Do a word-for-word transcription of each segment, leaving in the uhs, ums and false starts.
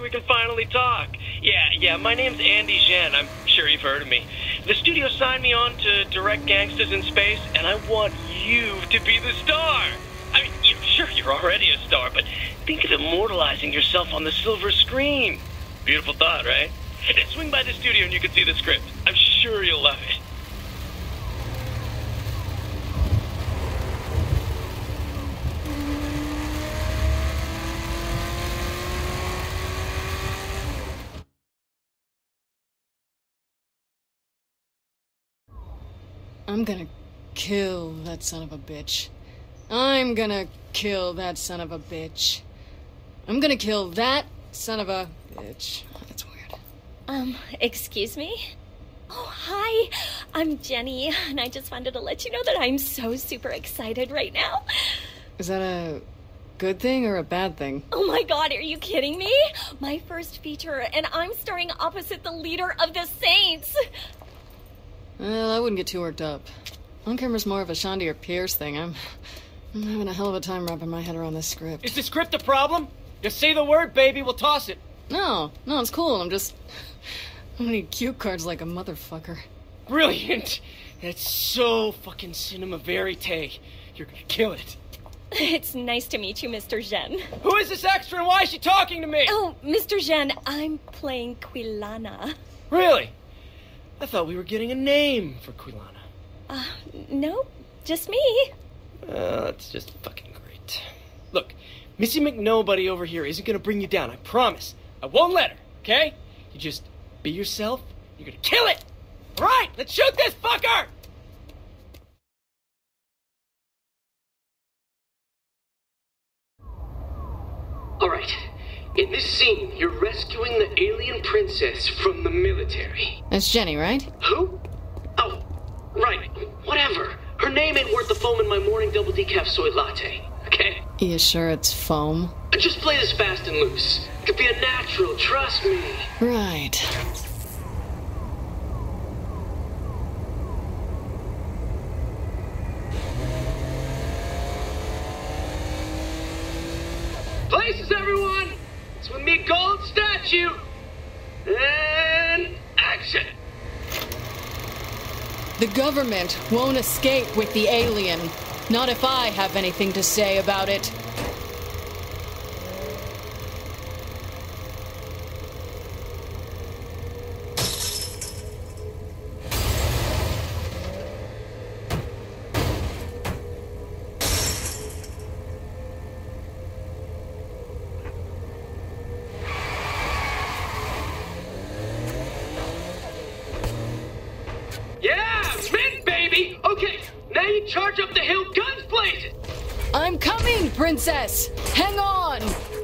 we can finally talk. Yeah, yeah, my name's Andy Zhen. I'm sure you've heard of me. The studio signed me on to direct Gangstas in Space, and I want you to be the star. I mean, you know, sure, you're already a star, but think of immortalizing yourself on the silver screen. Beautiful thought, right? Swing by the studio and you can see the script. I'm sure you'll love it. I'm gonna kill that son of a bitch. I'm gonna kill that son of a bitch. I'm gonna kill that son of a bitch. That's weird. Um, excuse me? Oh, hi. I'm Jenny, and I just wanted to let you know that I'm so super excited right now. Is that a good thing or a bad thing? Oh my god, are you kidding me? My first feature, and I'm starring opposite the leader of the Saints. Well, I wouldn't get too worked up. On camera's more of a Shondy or Pierce thing. I'm, I'm having a hell of a time wrapping my head around this script. Is the script a problem? Just say the word, baby, we'll toss it. No, no, it's cool. I'm just... I'm gonna need cue cards like a motherfucker. Brilliant! That's so fucking cinema verite. You're gonna kill it. It's nice to meet you, Mister Zhen. Who is this extra and why is she talking to me? Oh, Mister Zhen, I'm playing Quilana. Really? I thought we were getting a name for Quilana. Uh, no, just me. Uh, that's just fucking great. Look, Missy McNobody over here isn't gonna bring you down, I promise. I won't let her, okay? You just be yourself, you're gonna kill it! Alright, let's shoot this fucker! Alright, in this scene, you're rescuing the alien princess from the military. That's Jenny, right? Who? Oh, right, whatever. Her name ain't worth the foam in my morning double decaf soy latte, okay? You sure it's foam? Just play this fast and loose. It could be a natural, trust me. Right. Places, everyone! It's with me, gold statue! And action! The government won't escape with the alien. Not if I have anything to say about it. Charge up the hill, guns blazing! I'm coming, princess! Hang on!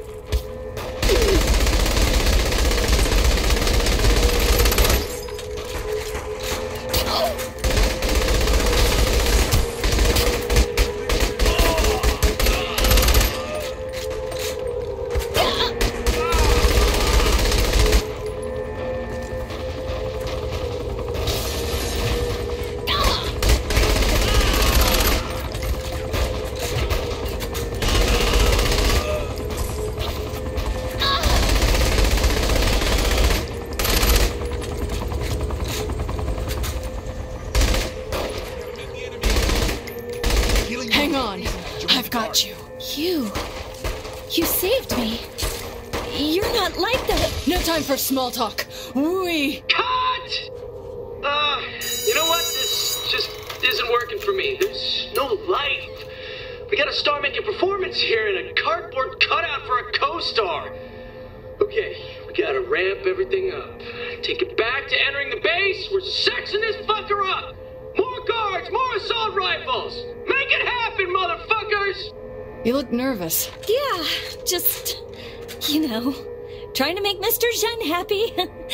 Got you. You... You saved me. You're not like that. No time for small talk. We... Cut! Uh, you know what? This just isn't working for me. There's no life. We got a star-making performance here and a cardboard cutout for a co-star. Okay, we gotta ramp everything up. Take it back to entering the base. We're sexing this fucker up. More guards, more assault rifles! Make it happen, motherfuckers! You look nervous. Yeah, just, you know, trying to make Mister Zhen happy.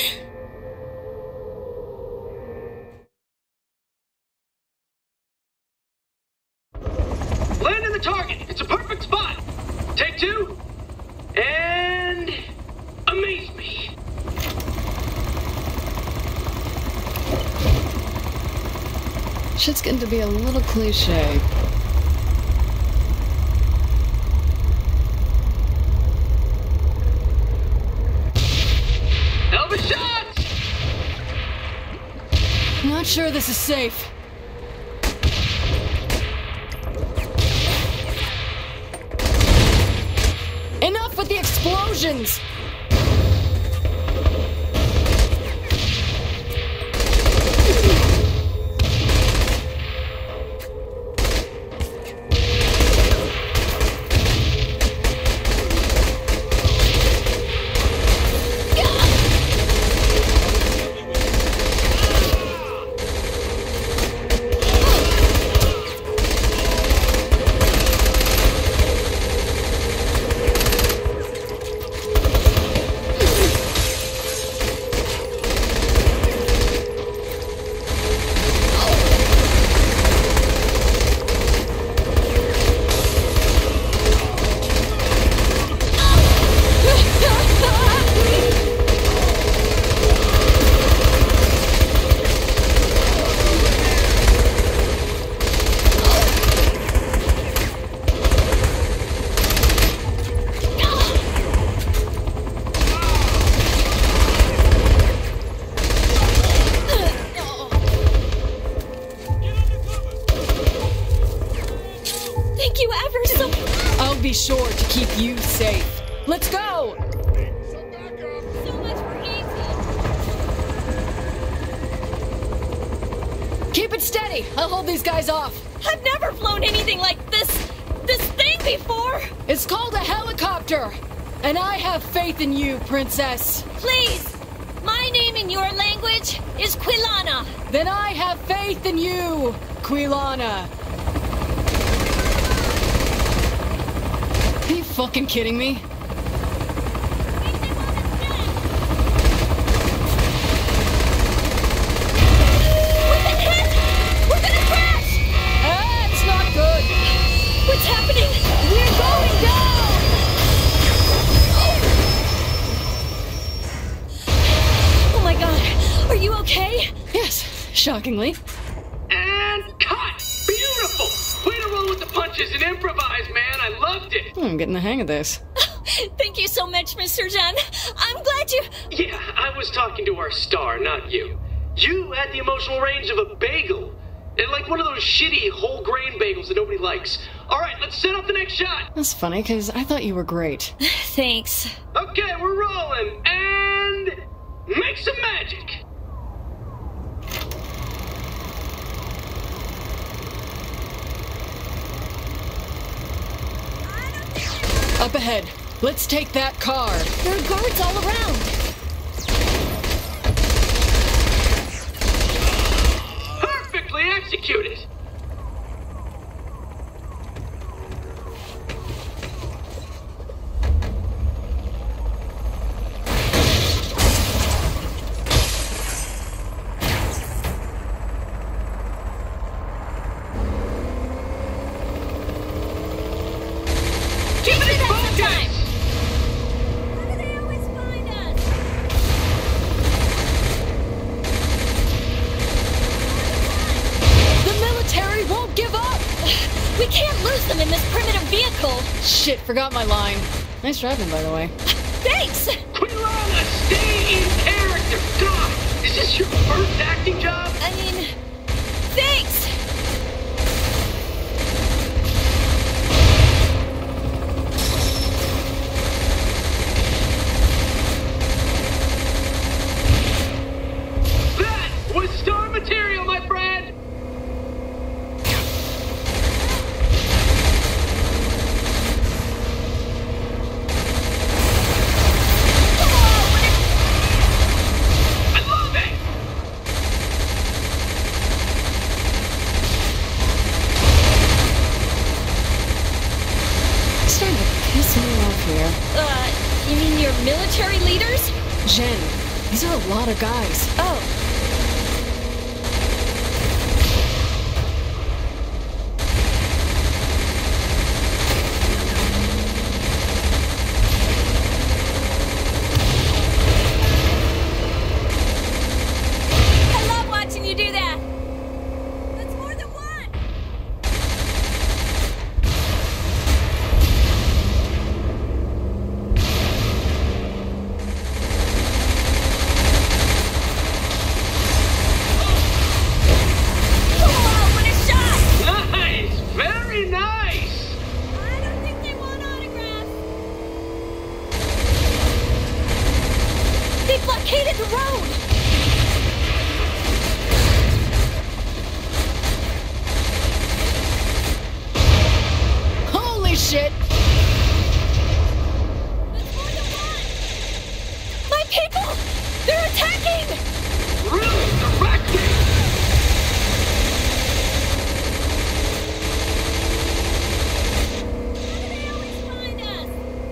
Land in the target. It's a perfect spot. Take two. And amaze me. Shit's getting to be a little cliche. Not sure this is safe. Enough with the explosions! Be sure to keep you safe. Let's go! So much for easy. Keep it steady. I'll hold these guys off. I've never flown anything like this, this thing before. It's called a helicopter. And I have faith in you, Princess. Please, my name in your language is Quilana. Then I have faith in you, Quilana. Are you fucking kidding me? That's not good. What's happening? We're going down! Oh my god, are you okay? Yes, shockingly. And cut! Beautiful! Way to roll with the punches and improvise, man. I loved it. I'm getting the hang of this. Thank you so much, Mister Jen. I'm glad you... Yeah, I was talking to our star, not you. You had the emotional range of a bagel. And like one of those shitty whole grain bagels that nobody likes. All right, let's set up the next shot. That's funny, because I thought you were great. Thanks. Okay, we're rolling. And make some magic. Up ahead. Let's take that car. There are guards all around. Perfectly executed. Keep it up sometime. How do they always find us? The military won't give up! We can't lose them in this primitive vehicle. Shit, forgot my line. Nice driving, by the way. Thanks. Quilana, stay in character. God, is this your first acting job? I mean, thanks. That was star material, my friend. I love it. It's starting to piss me off here. Uh, you mean your military leaders? Jen, these are a lot of guys. Oh. I love watching you do that. That's more than one. shit! My people! They're attacking! Really? Directly? They always find us!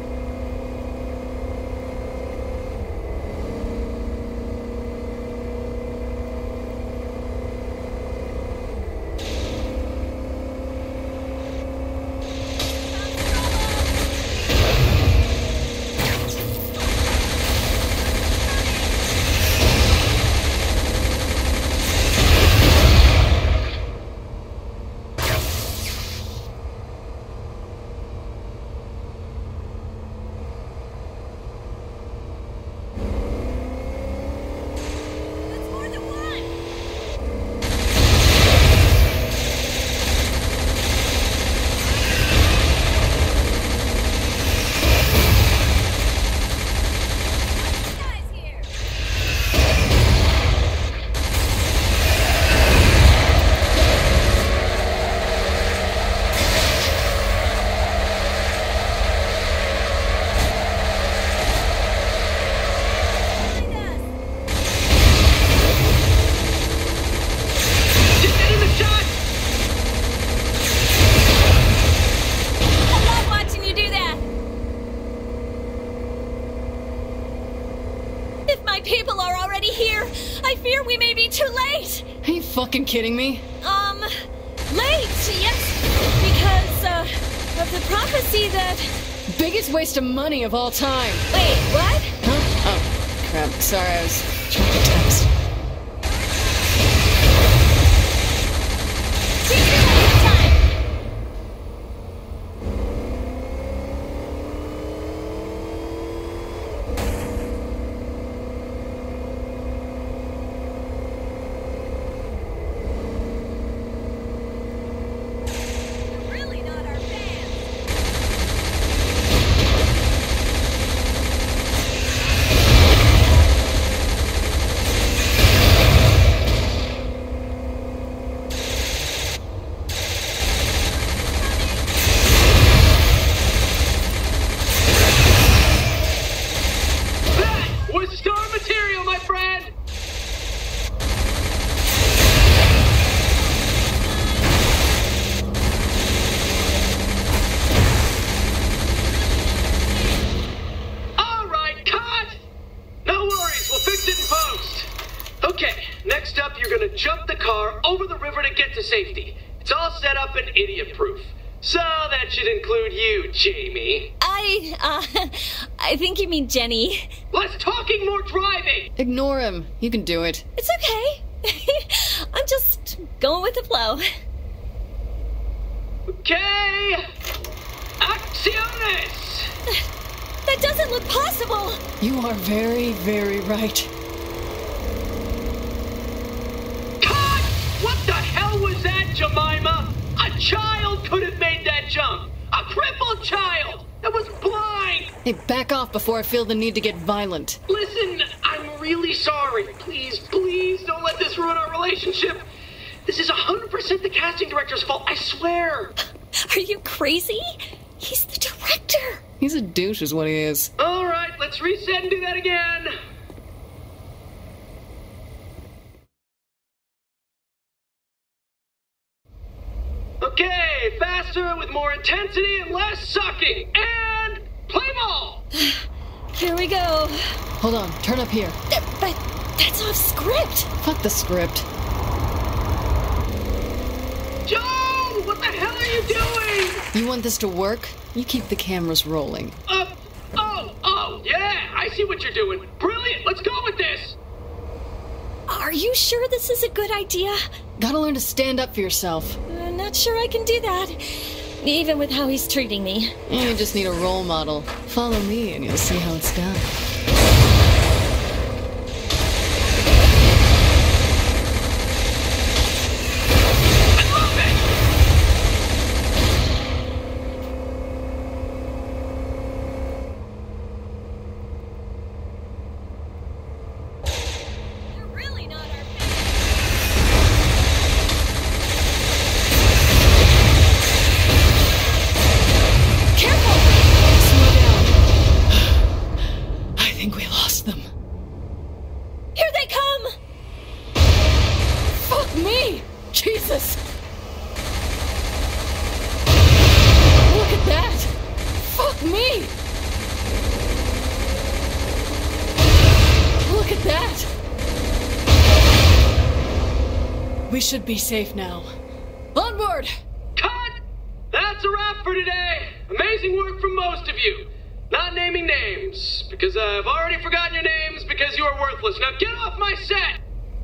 That's more than one! Guys here! Find us! Just getting the shot! I love watching you do that! If my people are already here, I fear we may be too late! Are you fucking kidding me? Um, late, yes, because, uh, of the prophecy that... Biggest waste of money of all time. Wait, what? Huh? Oh, crap. Sorry, I was trying to text. Take your time! You're really not our fans! That was star material, my friend! Alright, cut! No worries, we'll fix it in post. Okay, next up you're gonna jump the car over the river to get to safety. It's all set up and idiot-proof. So that should include you, Jamie. I, uh, I think you mean Jenny. Less talking, more driving! Ignore him. You can do it. It's okay. I'm just going with the flow. Okay! Acciones! That doesn't look possible! You are very, very right. Cut! What the hell was that, Jemima? A child could have made that jump! A crippled child that was blind! Hey, back off before I feel the need to get violent. Listen, I'm really sorry. Please, please don't let this ruin our relationship. This is one hundred percent the casting director's fault, I swear. Are you crazy? He's the director! He's a douche is what he is. All right, let's reset and do that again. Okay, faster with more intensity and less sucking. And play ball! Here we go. Hold on, turn up here. Th- But that's off script. Fuck the script. Joe, what the hell are you doing? You want this to work? You keep the cameras rolling. Uh, oh, oh, yeah, I see what you're doing. Brilliant, let's go with this. Are you sure this is a good idea? Gotta learn to stand up for yourself. I'm not sure I can do that. Even with how he's treating me. You just need a role model. Follow me and you'll see how it's done. You're really not our We should be safe now. Onward! Cut! That's a wrap for today. Amazing work from most of you. Not naming names, because I've already forgotten your names because you are worthless. Now get off my set!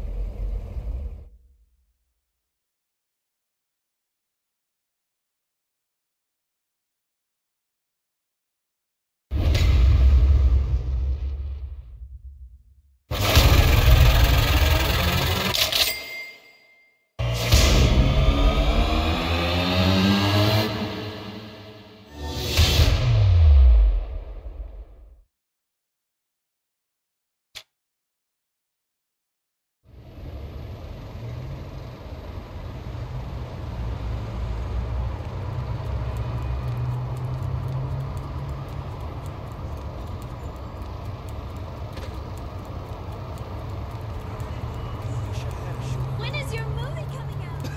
When is your movie coming out?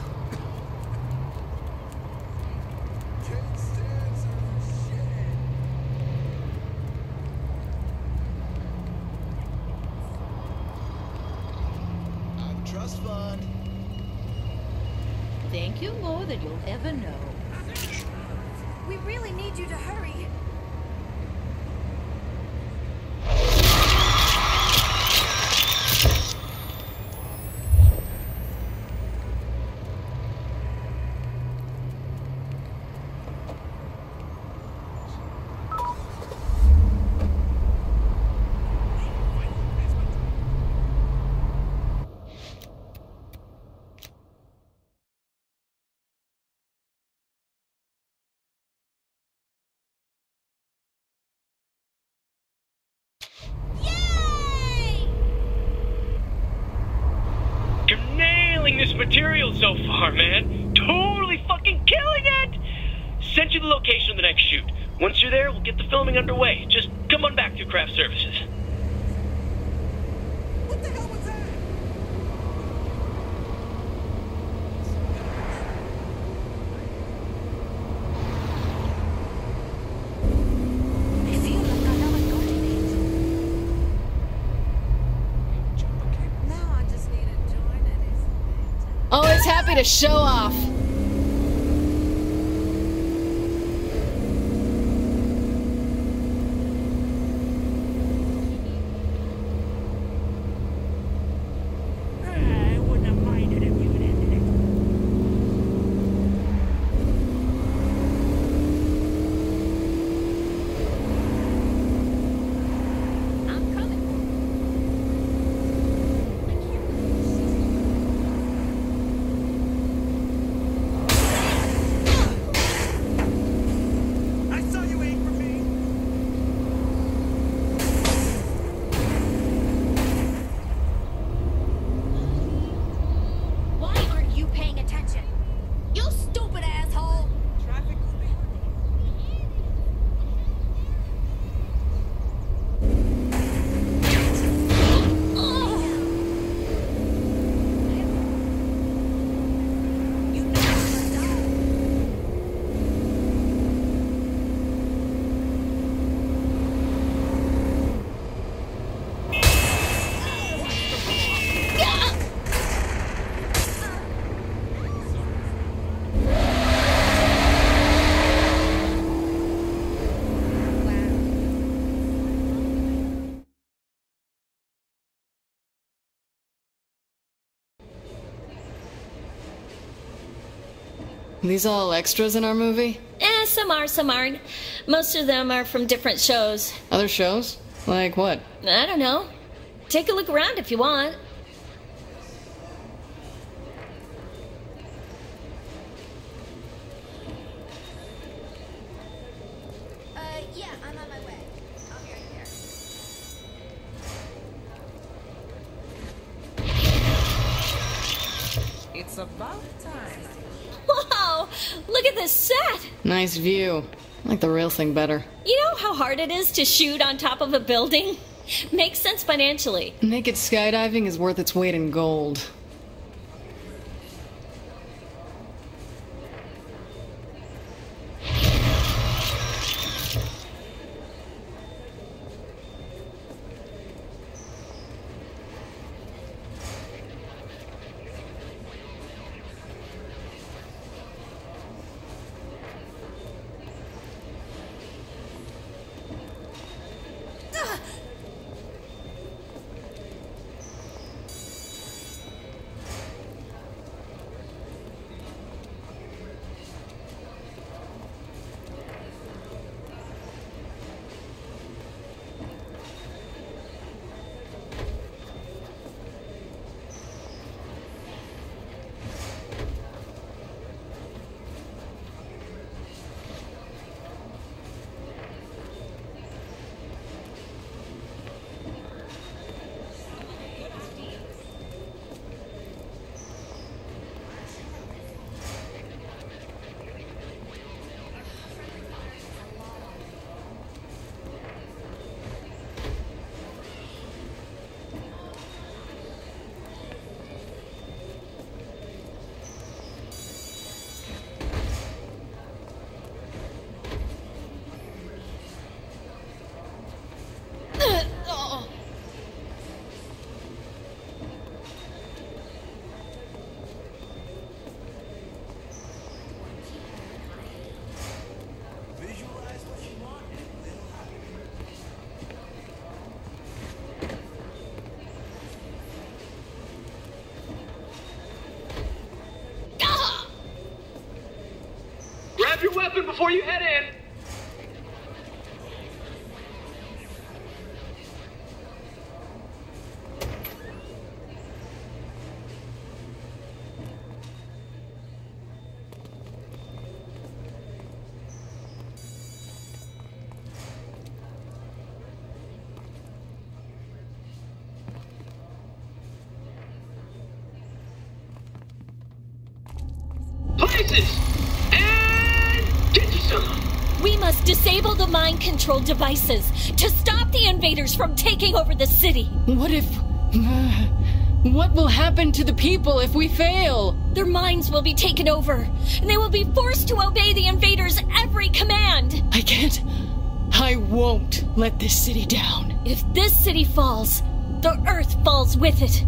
I'm trust fund. Thank you more than you'll ever know. We really need you to hurry. You're nailing this material so far, man. Totally fucking killing it! Send you the location of the next shoot. Once you're there, we'll get the filming underway. Just come on back through craft services. What the hell was that? I feel like I know what going is. Now I just need a joint and it's Always happy to show off. I wouldn't have minded if you had ended it. I'm coming. I can't believe she's I saw you aim for me. Why aren't you paying attention? You stupid asshole! Traffic could be. You know you're dumb. These all extras in our movie? Eh, some are, some aren't. Most of them are from different shows. Other shows? Like what? I don't know. Take a look around if you want. Uh, yeah, I'm on my way. I'll be right there. It's about time. Wow! Look at this set! Nice view. I like the real thing better. You know how hard it is to shoot on top of a building? Makes sense financially. Naked skydiving is worth its weight in gold. before you head in. Places! And get you some! We must disable the mind control devices to stop the invaders from taking over the city. What if... What will happen to the people if we fail? Their minds will be taken over, and they will be forced to obey the invaders' every command. I can't... I won't let this city down. If this city falls, the Earth falls with it.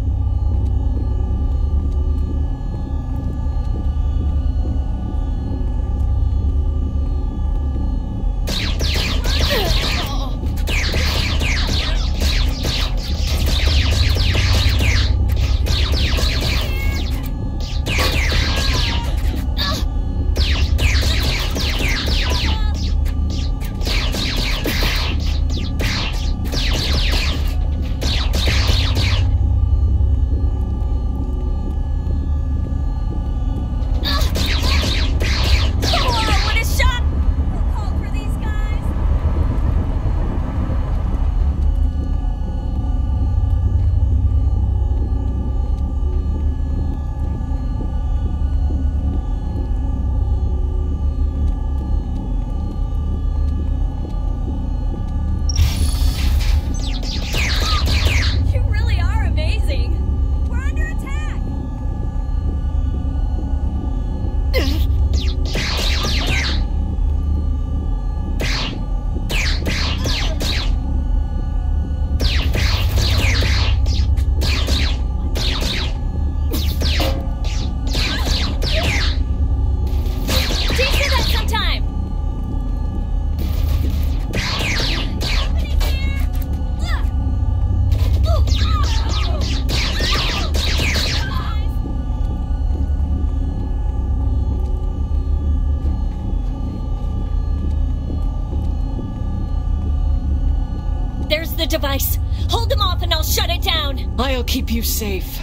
Device. Hold them off and I'll shut it down. I'll keep you safe.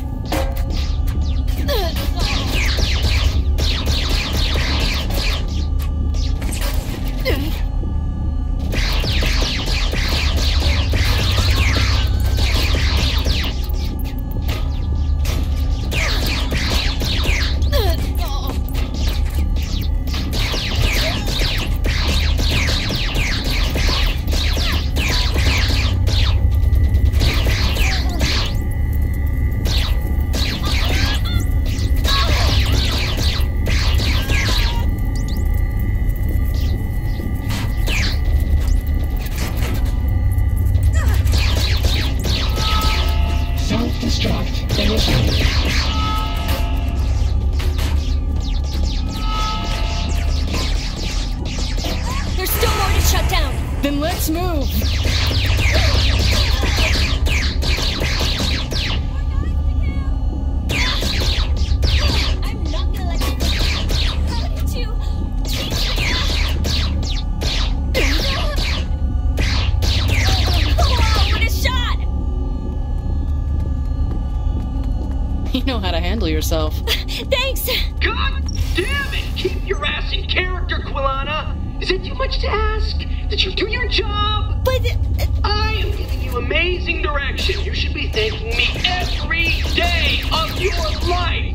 Then let's move! I'm not gonna let you... How did you... Wow, what a shot! You know how to handle yourself. Thanks! God damn it! Keep your ass in character, Quilana! Is it too much to ask? That you do your job? But... Uh, I am giving you amazing direction. You should be thanking me every day of your life.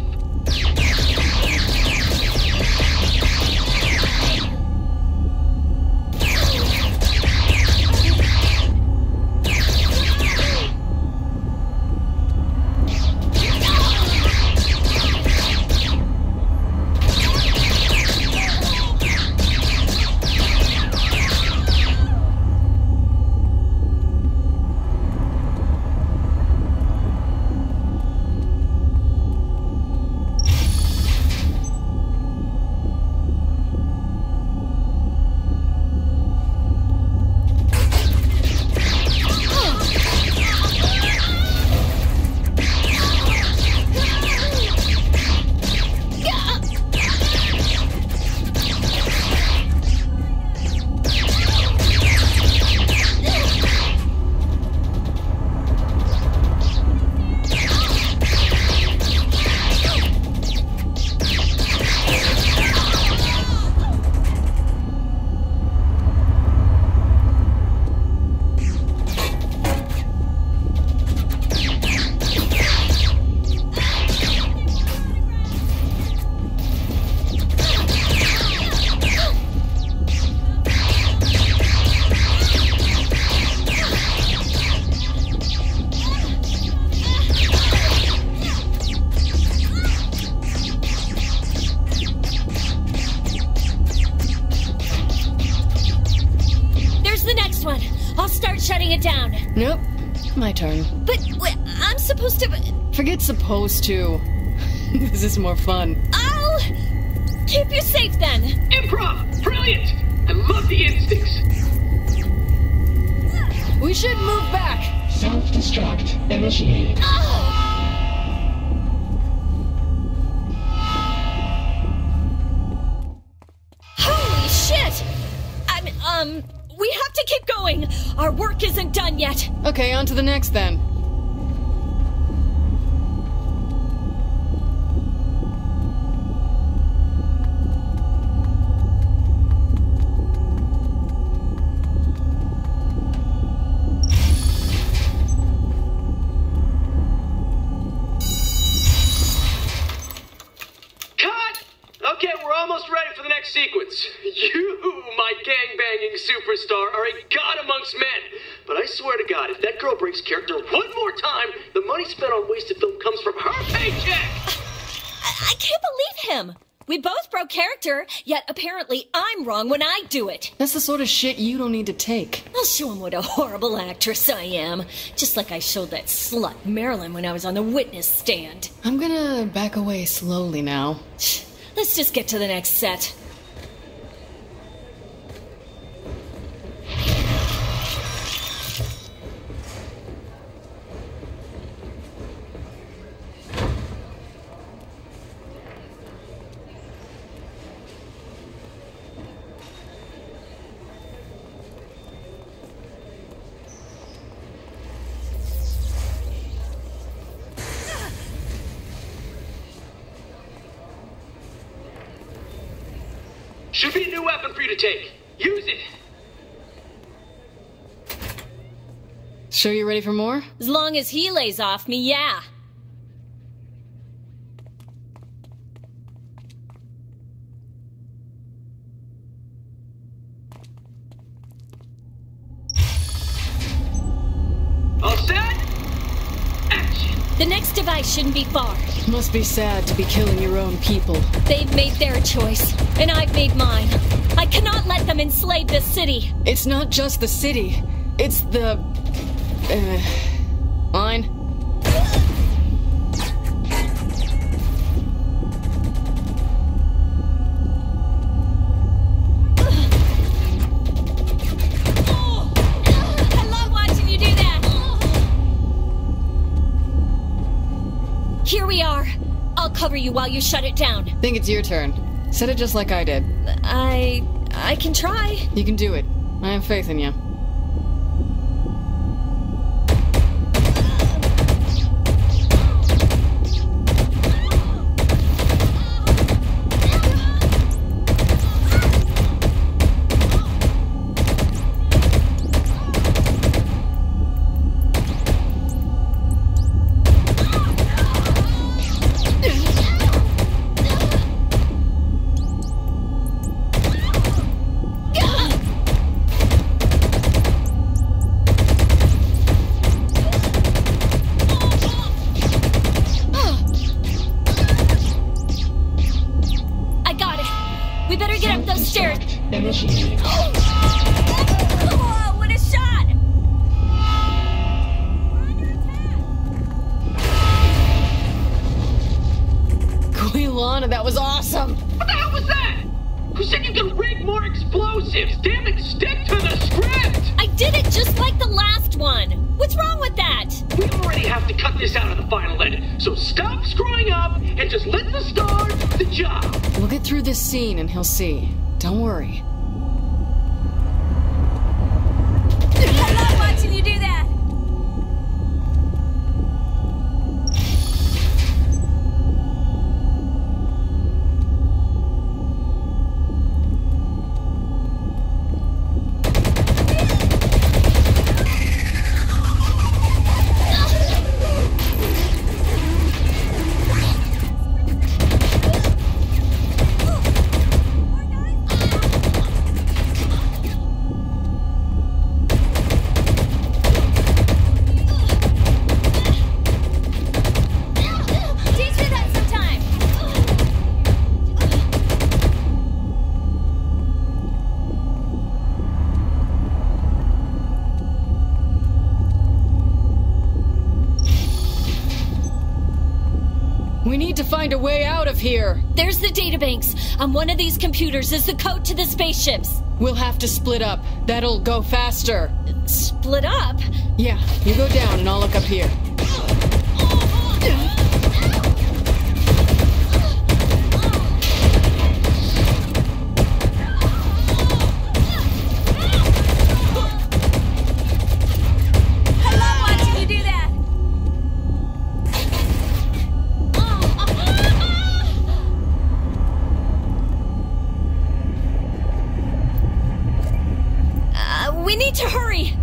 shutting it down. Nope. My turn. But wait, I'm supposed to... Forget supposed to. This is more fun. I'll keep you safe then. Improv! Brilliant! I love the instincts! We should move back. Self-destruct initiated. Oh! Holy shit! I'm, um, we have to keep going. Our work isn't done yet. Okay, on to the next then. Sequence. You, my gang-banging superstar, are a god amongst men. But I swear to God, if that girl breaks character one more time, the money spent on wasted film comes from her paycheck! I, I can't believe him. We both broke character, yet apparently I'm wrong when I do it. That's the sort of shit you don't need to take. I'll show him what a horrible actress I am. Just like I showed that slut Marilyn when I was on the witness stand. I'm gonna back away slowly now. Let's just get to the next set. Should be a new weapon for you to take. Use it. Sure you ready for more? As long as he lays off me, yeah. All set? Action. The next device shouldn't be far. Must be sad to be killing your own people. They've made their choice, and I've made mine. I cannot let them enslave this city. It's not just the city. It's the... Uh... Line. I love watching you do that. Here we are. I'll cover you while you shut it down. Think it's your turn. Said it just like I did. I... I can try. You can do it. I have faith in you. Oh, what a shot! Quilana, that was awesome! What the hell was that? Who said you could rig more explosives? Damn it, stick to the script! I did it just like the last one. What's wrong with that? We already have to cut this out of the final edit, so stop screwing up and just let the star do the job. We'll get through this scene and he'll see. Don't worry. I love watching you do that. need to find a way out of here. There's the databanks. On one of these computers is the code to the spaceships. We'll have to split up. That'll go faster. Split up? Yeah, you go down and I'll look up here. We need to hurry!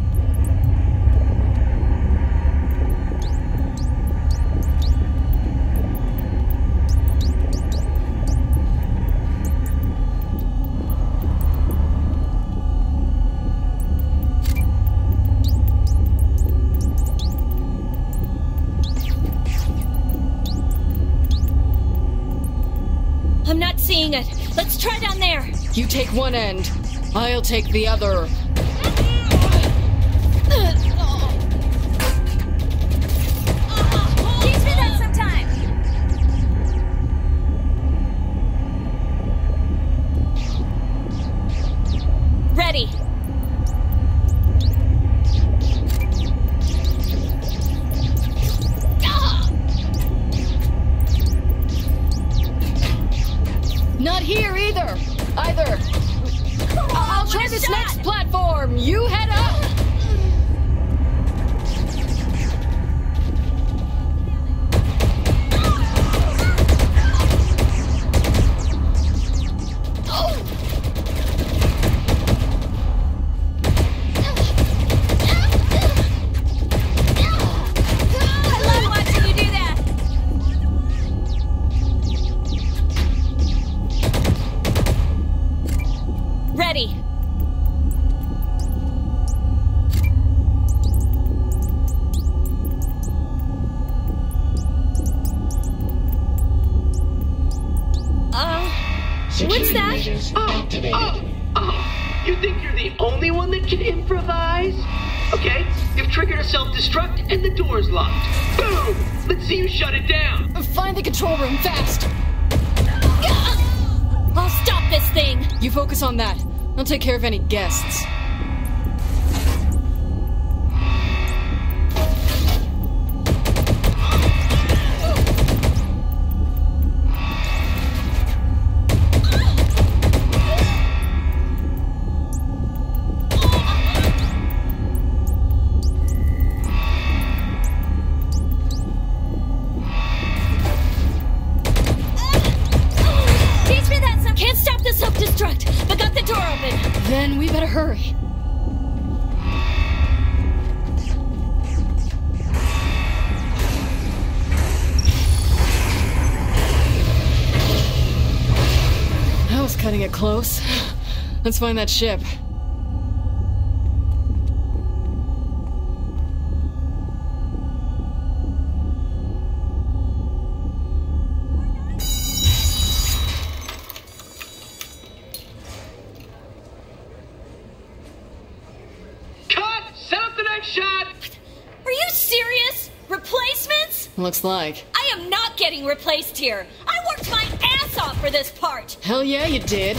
I'm not seeing it. Let's try down there. You take one end. I'll take the other. Teach me that sometime. Ready. Not here either. Either. I'll try this shot. next platform. You head up. Ready. Uh, what's that? Oh, oh, oh. You think you're the only one that can improvise? Okay, you've triggered a self-destruct and the door's locked. Boom! Let's see you shut it down. Find the control room fast. I'll stop this thing. You focus on that. I'll take care of any guests. Can't stop the self-destruct, but got the door open. Then we better hurry. That was cutting it close. Let's find that ship. Are you serious? Replacements? Looks like. I am not getting replaced here. I worked my ass off for this part. Hell yeah, you did.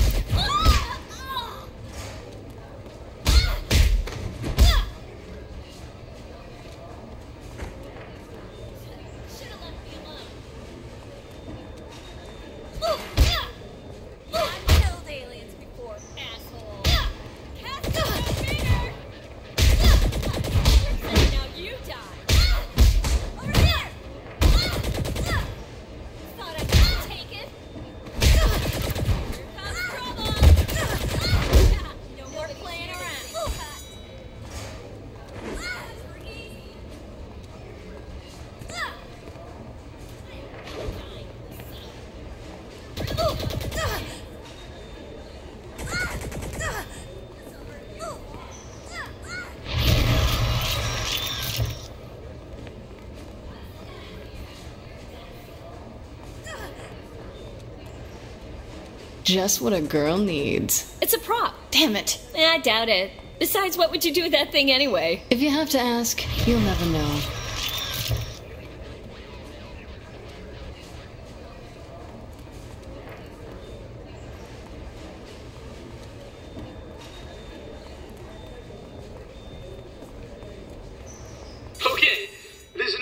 Just what a girl needs. It's a prop. Damn it. Eh, I doubt it. Besides, what would you do with that thing anyway? If you have to ask, you'll never know.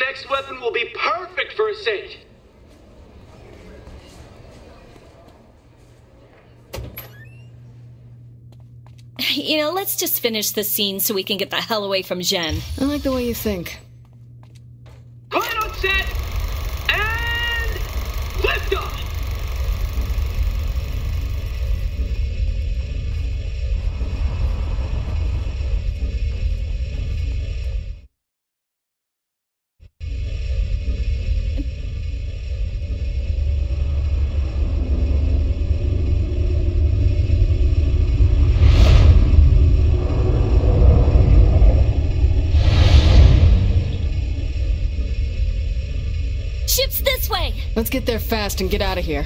next weapon will be perfect for a saint. You know, let's just finish the scene so we can get the hell away from Jen. I like the way you think. Quiet on set, and lift off. Ship's this way! Let's get there fast and get out of here.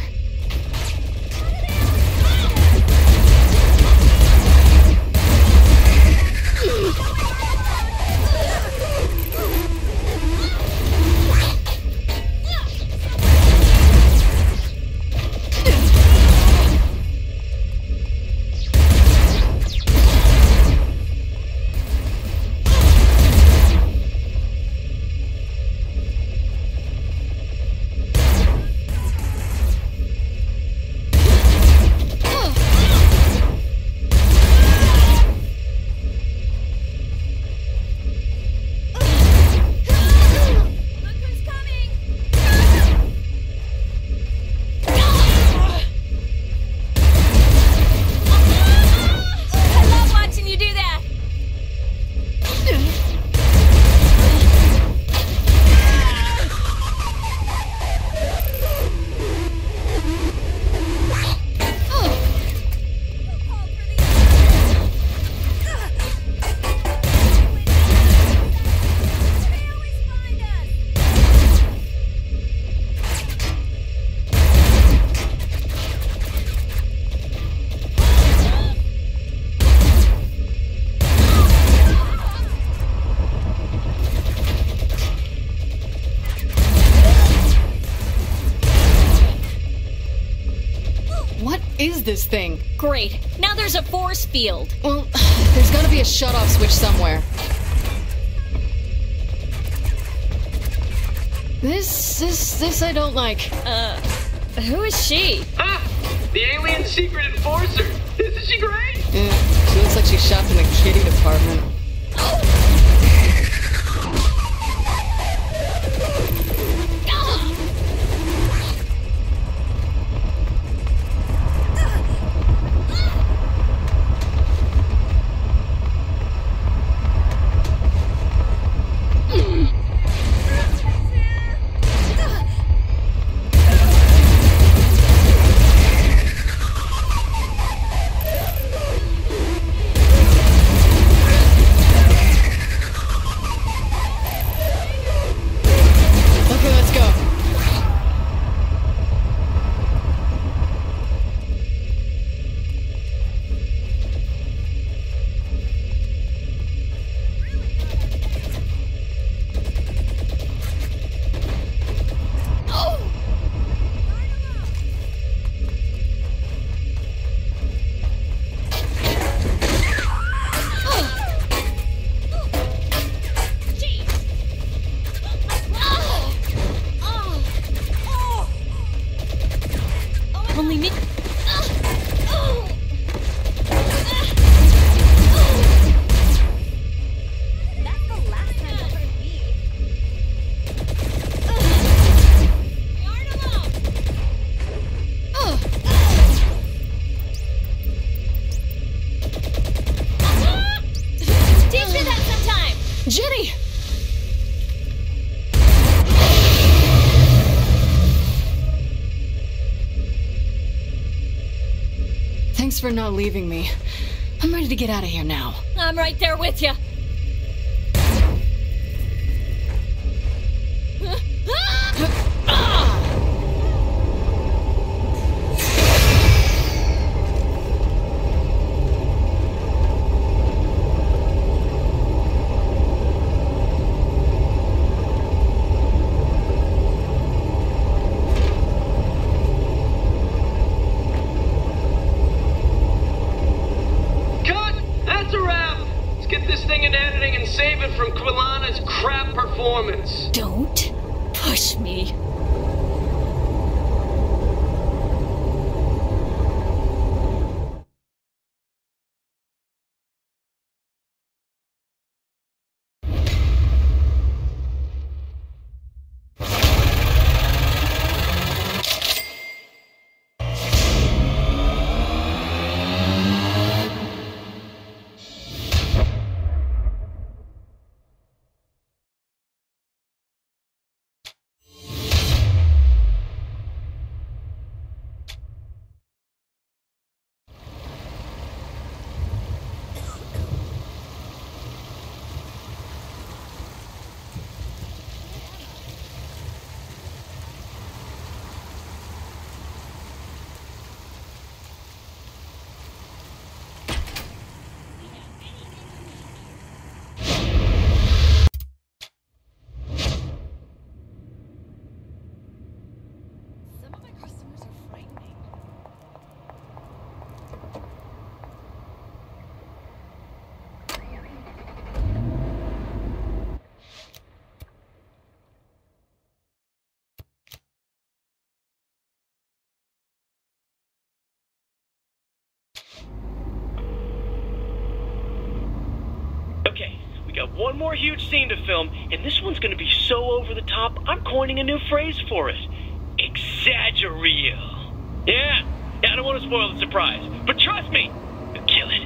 Is this thing? Great. Now there's a force field. Well, there's gotta be a shut-off switch somewhere. This, this, this I don't like. Uh, who is she? Ah, the alien secret enforcer. Isn't she great? Yeah, she looks like she shopped in the kitty department. Only me. Jenny! Thanks for not leaving me. I'm ready to get out of here now. I'm right there with you. Cut! That's a wrap! Let's get this thing in save it from Quilana's crap performance. Don't push me. Okay, we got one more huge scene to film, and this one's gonna be so over the top, I'm coining a new phrase for it. Exaggereal. Yeah, I don't want to spoil the surprise, but trust me, you'll kill it.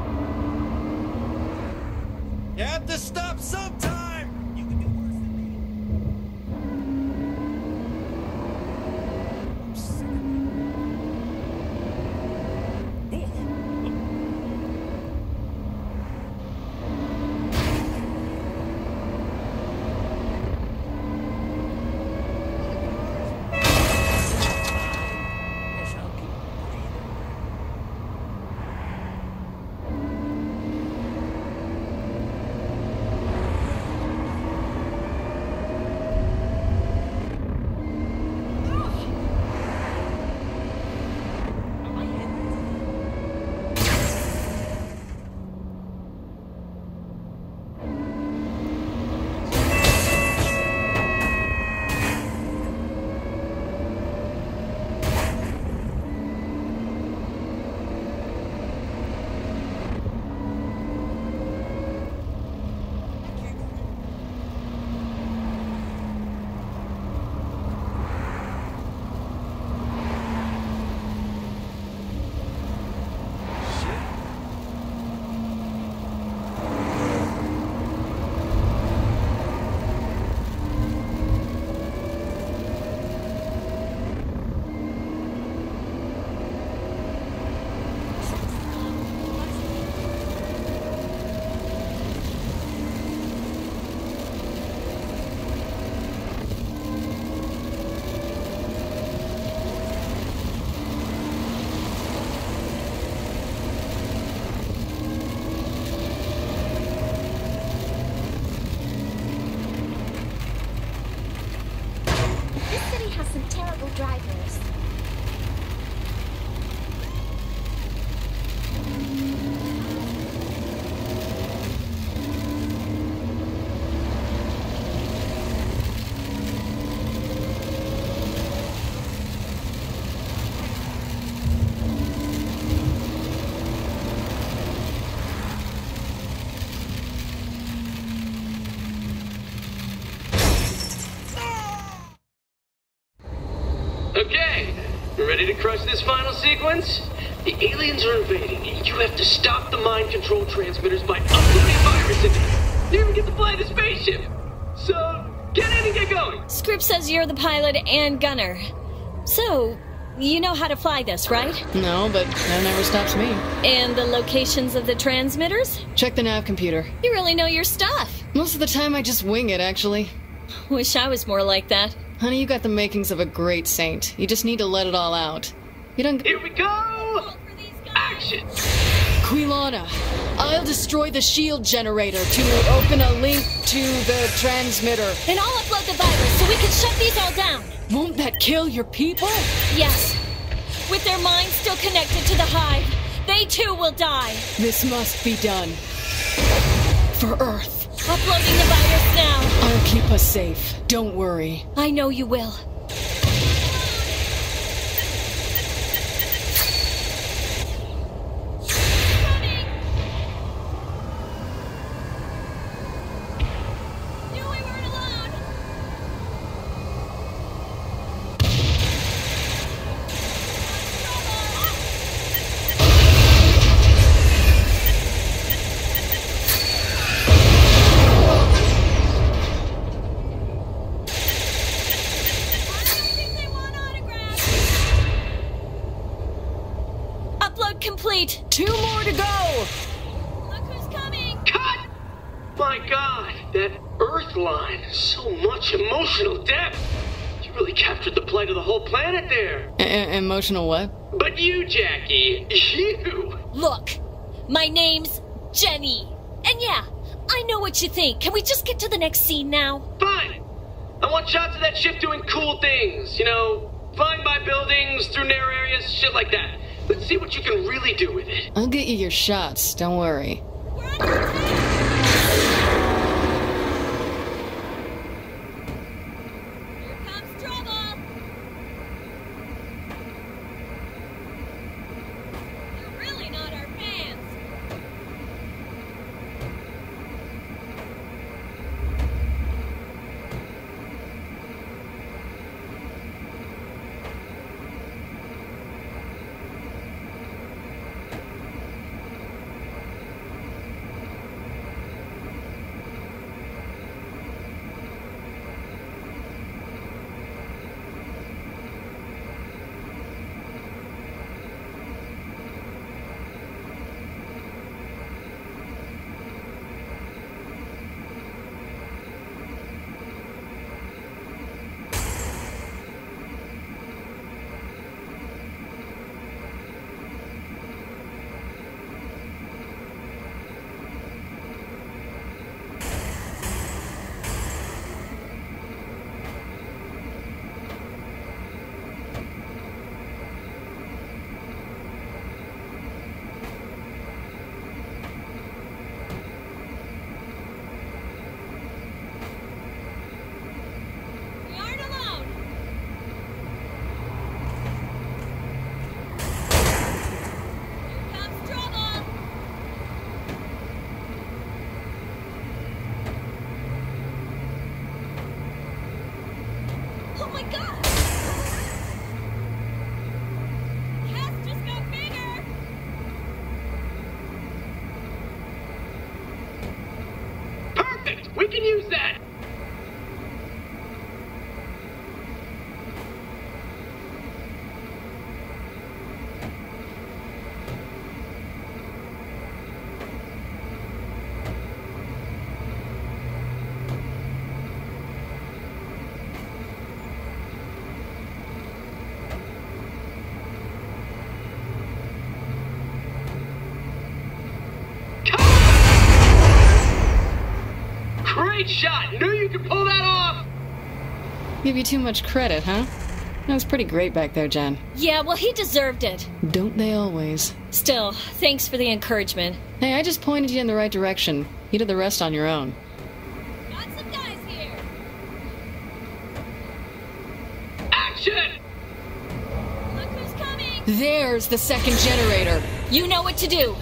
You have to stop sometime! You can do worse than me. I'm sick of terrible drivers. Okay, you ready to crush this final sequence? The aliens are invading, and you have to stop the mind control transmitters by uploading virus into them. You even get to fly the spaceship. So, get in and get going. Script says you're the pilot and gunner. So, you know how to fly this, right? No, but that never stops me. And the locations of the transmitters? Check the nav computer. You really know your stuff. Most of the time I just wing it, actually. Wish I was more like that. Honey, you got the makings of a great saint. You just need to let it all out. You don't... Here we go! Action! Quilana, I'll destroy the shield generator to open a link to the transmitter. And I'll upload the virus so we can shut these all down. Won't that kill your people? Yes. With their minds still connected to the hive, they too will die. This must be done. For Earth. Uploading the virus now. I'll keep us safe. Don't worry. I know you will. Complete. Two more to go. Look who's coming. Cut! My God, that Earth line. So much emotional depth. You really captured the plight of the whole planet there. E- emotional what? But you, Jackie, you. Look, my name's Jenny. And yeah, I know what you think. Can we just get to the next scene now? Fine. I want shots of that ship doing cool things. You know, flying by buildings, through narrow areas, shit like that. Let's see what you can really do with it. I'll get you your shots, don't worry. We're under attack! Here comes trouble! You're really not our fans! We can use that! Great shot! Knew you could pull that off! Give you too much credit, huh? That was pretty great back there, Jen. Yeah, well, he deserved it. Don't they always? Still, thanks for the encouragement. Hey, I just pointed you in the right direction. You did the rest on your own. Got some guys here. Action! Look who's coming. There's the second generator. You know what to do.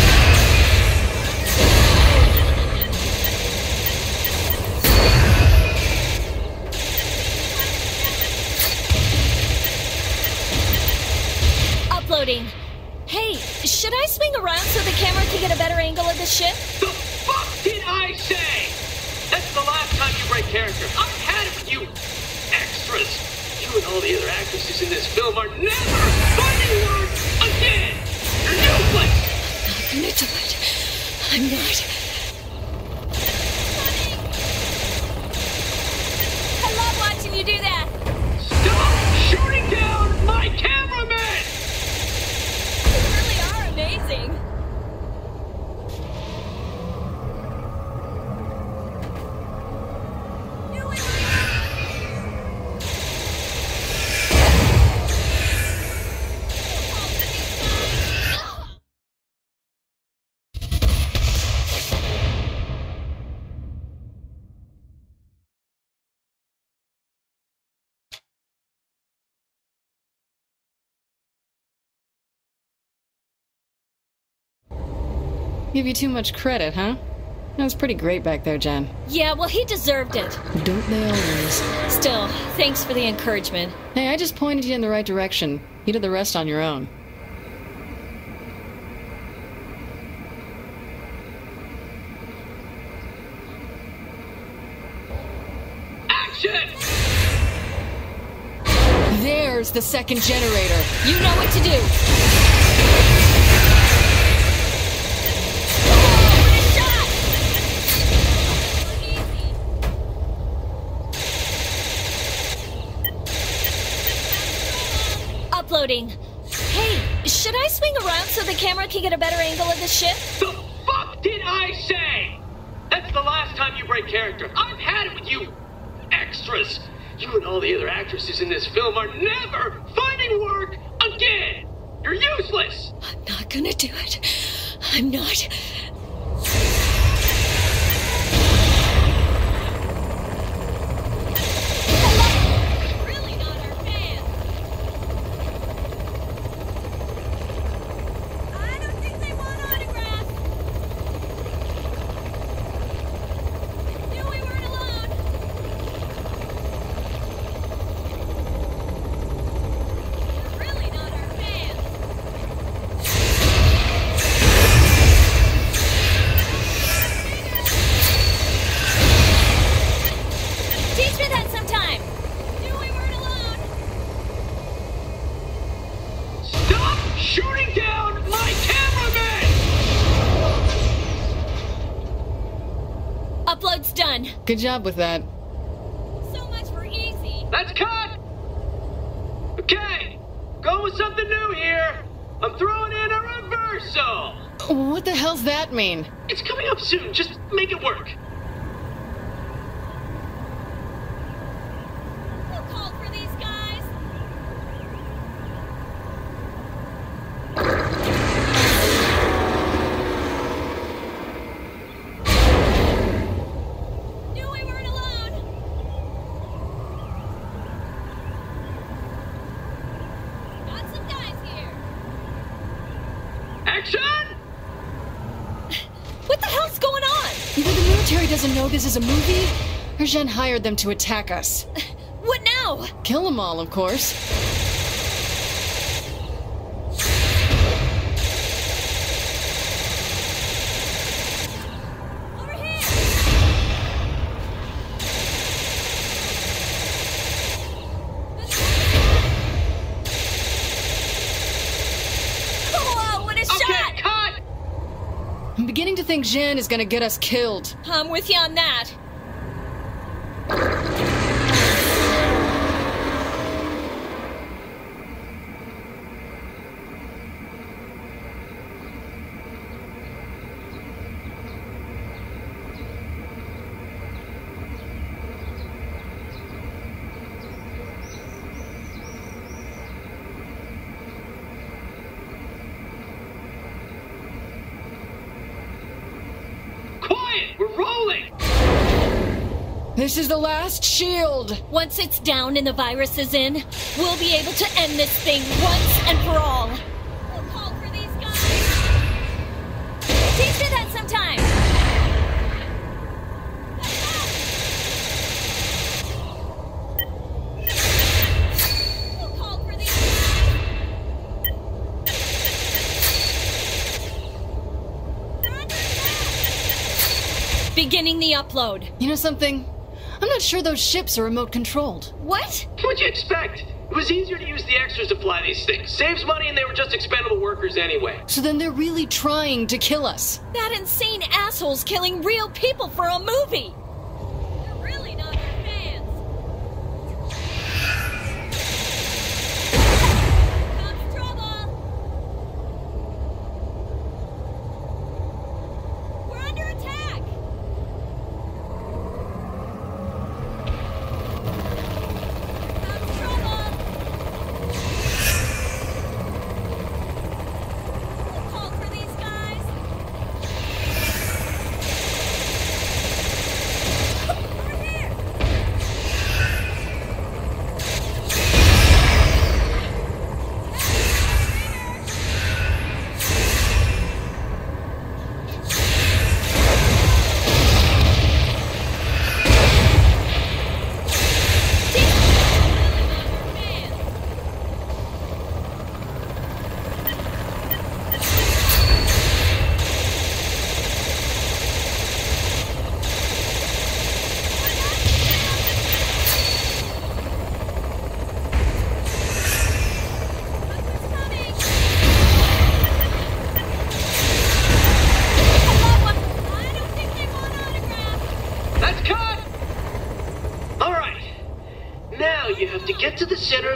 Uploading. Hey, should I swing around so the camera can get a better angle of this ship? The fuck did I say? That's the last time you break character. I've had it with you extras. You and all the other actresses in this film are never finding words again. You're useless. I'm gonna do it. I'm not. I love watching you do that. Stop shooting down my cameraman! You really are amazing. Give you too much credit, huh? That was pretty great back there, Jen. Yeah, well, he deserved it. Don't they always? Still, thanks for the encouragement. Hey, I just pointed you in the right direction. You did the rest on your own. Action! There's the second generator. You know what to do. Uploading. Hey, should I swing around so the camera can get a better angle of the ship? The fuck did I say? That's the last time you break character. I've had it with you extras. You and all the other actresses in this film are never finding work again. You're useless. I'm not gonna do it. I'm not. Shooting down my cameraman! Upload's done. Good job with that. So much for easy. That's cut! Okay, go with something new here. I'm throwing in a reversal. What the hell's that mean? It's coming up soon. Just make it work. Who called for these guys? Knew we weren't alone. Got some guys here. Action! What the hell's going on? Either the military doesn't know this is a movie, or Jen hired them to attack us. What now? Kill them all, of course. Over here. Whoa, what a Okay, shot! cut! I'm beginning to think Jen is gonna get us killed. I'm with you on that. Quiet! We're rolling! This is the last shield. Once it's down and the virus is in, we'll be able to end this thing once and for all. Who called for these guys? Teach me that sometime. Who called for these guys? They're under attack. Beginning the upload. You know something? I'm not sure those ships are remote controlled. What? What'd you expect? It was easier to use the extras to fly these things. Saves money and they were just expendable workers anyway. So then they're really trying to kill us. That insane asshole's killing real people for a movie! You're really not our fans. Comes trouble! We're under attack! Comes trouble! Who called for these guys?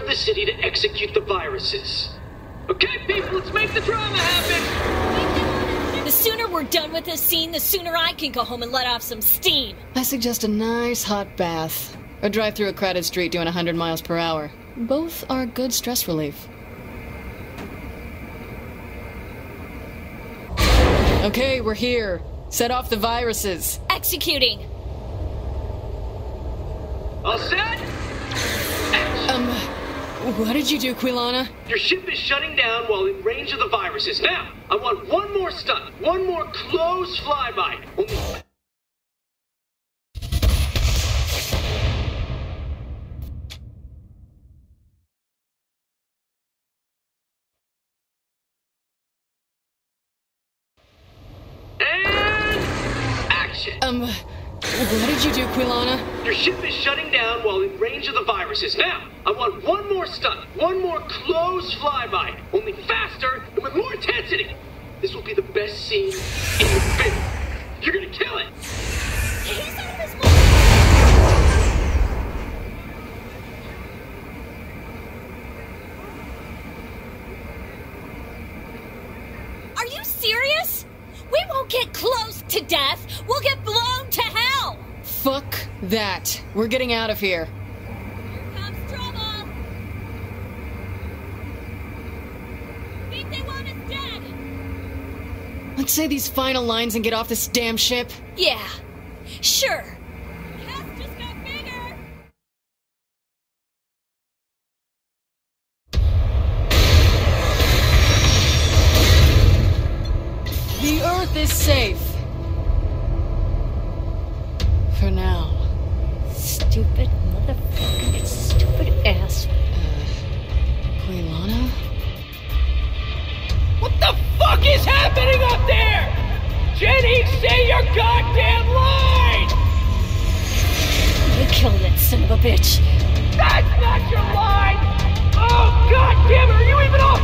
of the city to execute the viruses. Okay, people, let's make the drama happen! The sooner we're done with this scene, the sooner I can go home and let off some steam. I suggest a nice hot bath. Or drive through a crowded street doing one hundred miles per hour. Both are good stress relief. Okay, we're here. Set off the viruses. Executing. All set? Um, what did you do, Quilana? Your ship is shutting down while in range of the viruses. Now, I want one more stunt. One more close flyby. Only... And... action. Um, what did you do, Quilana? Your ship is shutting down while in range of the viruses. Now, I want one more stunt. One more close flyby. Only faster and with more intensity. This will be the best scene in the film. You're gonna kill it. He's out of his mind. Are you serious? We won't get close to death. We'll get blown to hell. Fuck that. We're getting out of here. Here comes trouble. Think they want us dead. Let's say these final lines and get off this damn ship. Yeah, sure. Cats just got bigger. The Earth is safe. For now. Stupid motherfucking stupid ass. Uh, Quilana? What the fuck is happening up there? Jenny, say your goddamn line! You killed that son of a bitch. That's not your line! Oh, goddamn it, are you even off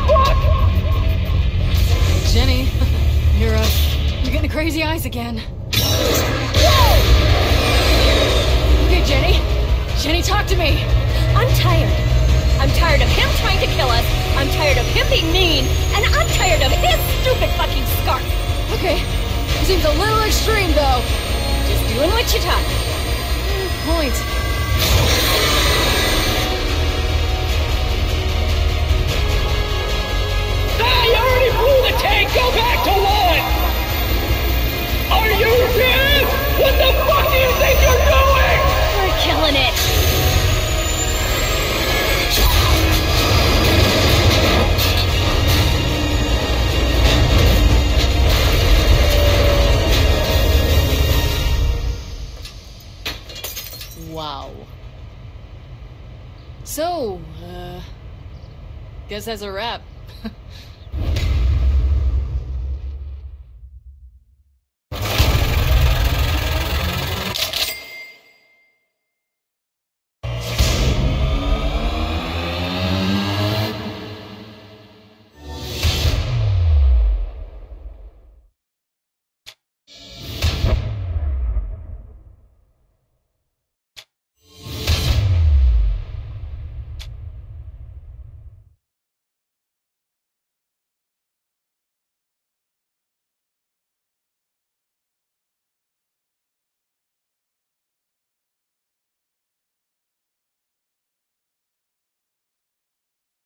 book? Jenny, you're, uh, you're getting crazy eyes again. Whoa! Okay, Jenny. Jenny, talk to me. I'm tired. I'm tired of him trying to kill us. I'm tired of him being mean. And I'm tired of his stupid fucking scarf. Okay. Seems a little extreme, though. Just doing what you taught. Point. Ah, you already blew the tank! Go back to one! Are you dead? What the fuck do you think you're doing? We're killing it. Wow. So, uh... guess that's a wrap.